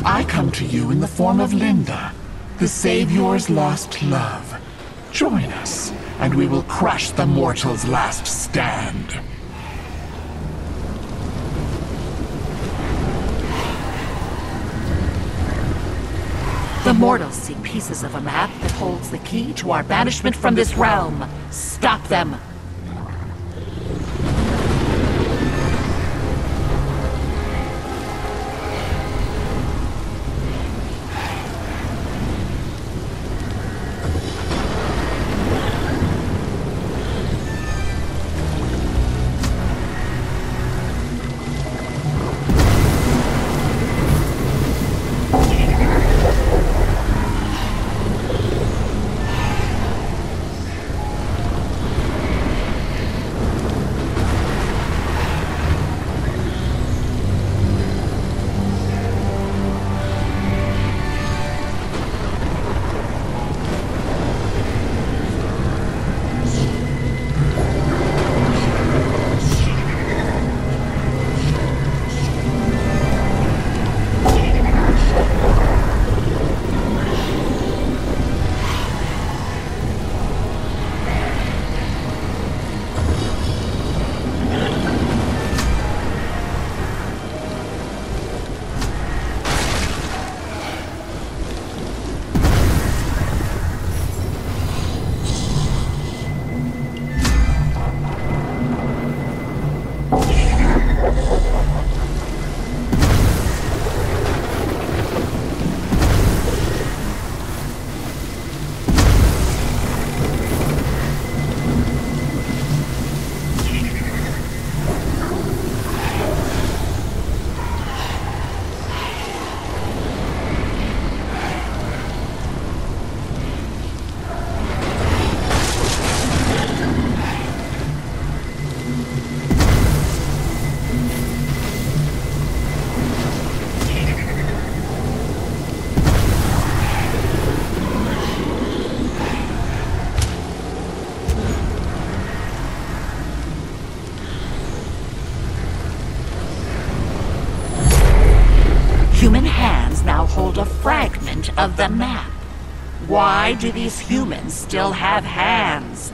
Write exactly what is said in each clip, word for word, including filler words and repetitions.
I come to you in the form of Linda, the Savior's lost love. Join us, and we will crush the mortal's last stand. The mortals seek pieces of a map that holds the key to our banishment from this realm. Stop them! Human hands now hold a fragment of the map. Why do these humans still have hands?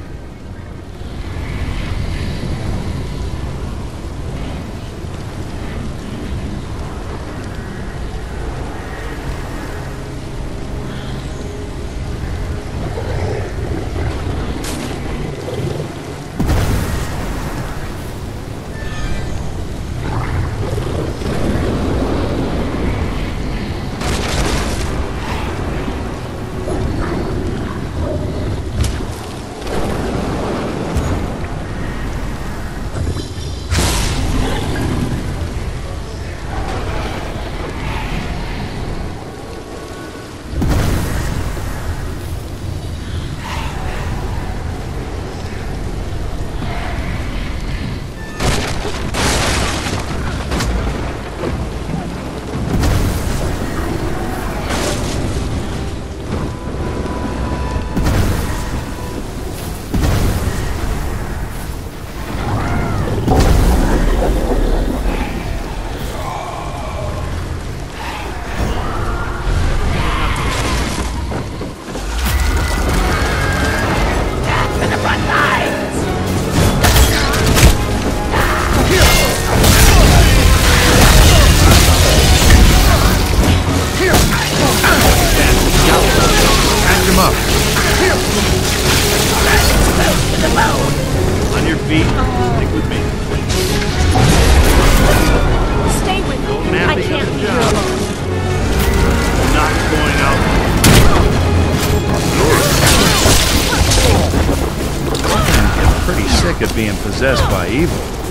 Of being possessed by evil.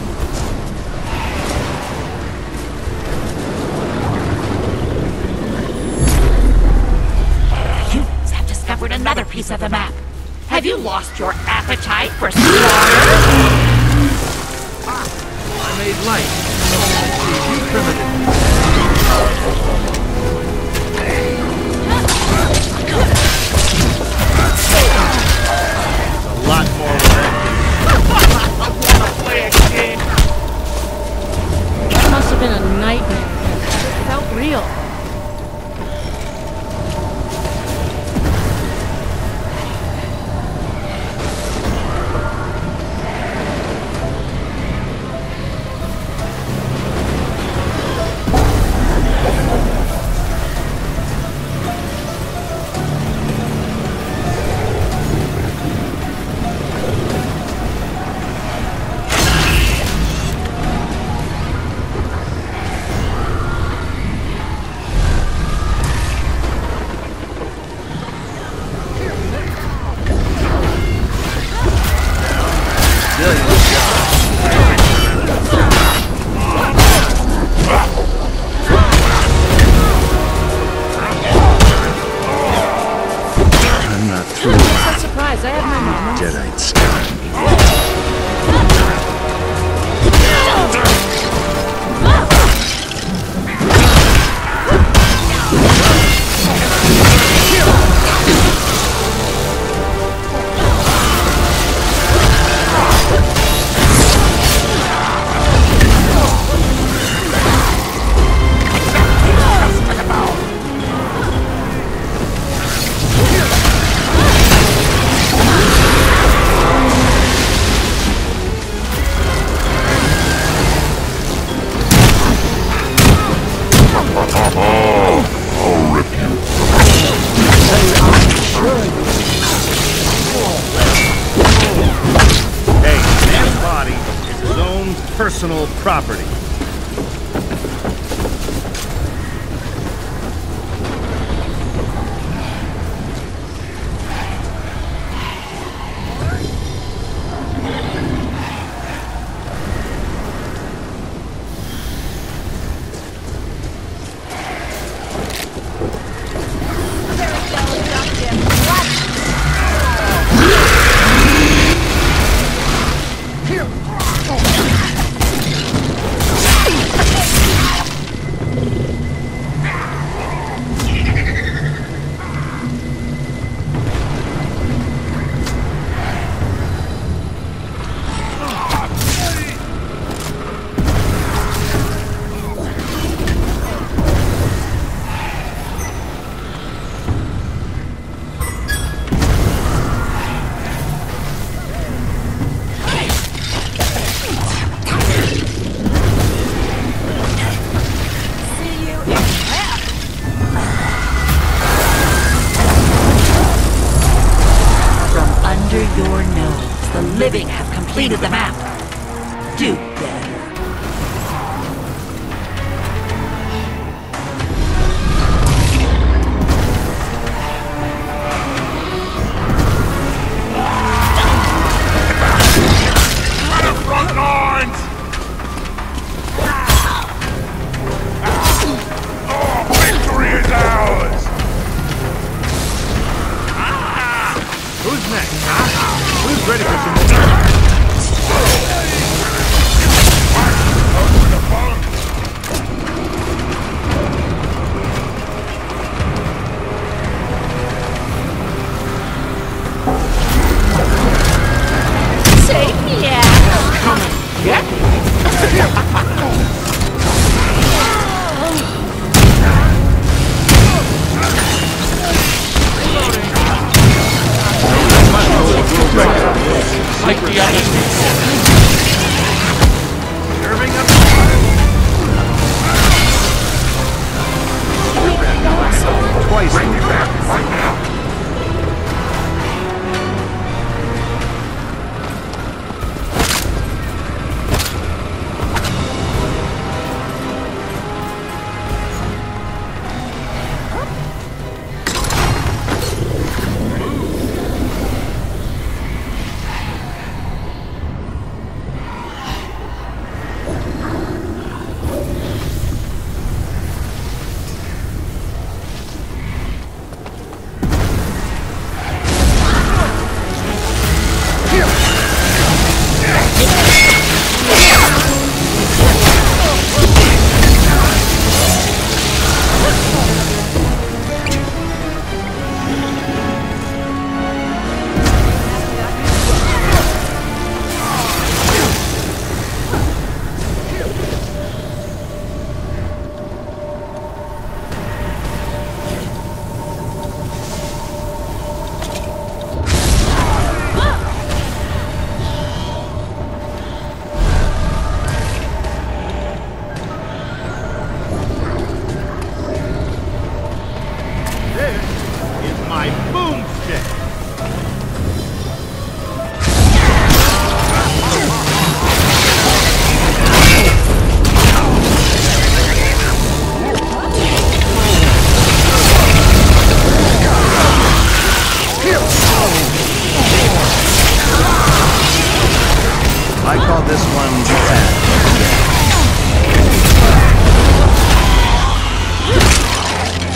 Humans have discovered another piece of the map. Have you lost your appetite for slaughter? Ah, I made light. You primitive. A lot more where that It must have been a nightmare. It felt real. Deadite sky. Personal property. Your nose. The living have completed the map. Do better. Front lines! Oh, victory is ours! Who's next, huh? Who's ready for some more? Take me out! Come and get me! Like the others. Serving up. Twice. Bring me back right now.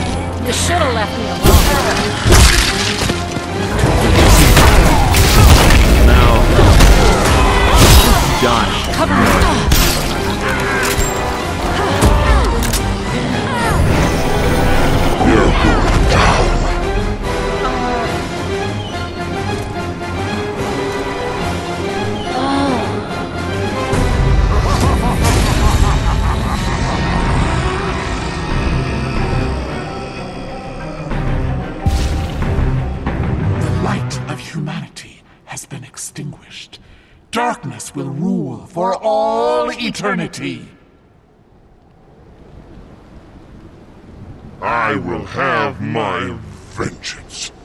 You should have left me alone. Cover me! The light of humanity has been extinguished. Darkness will rule for all eternity. I will have my vengeance.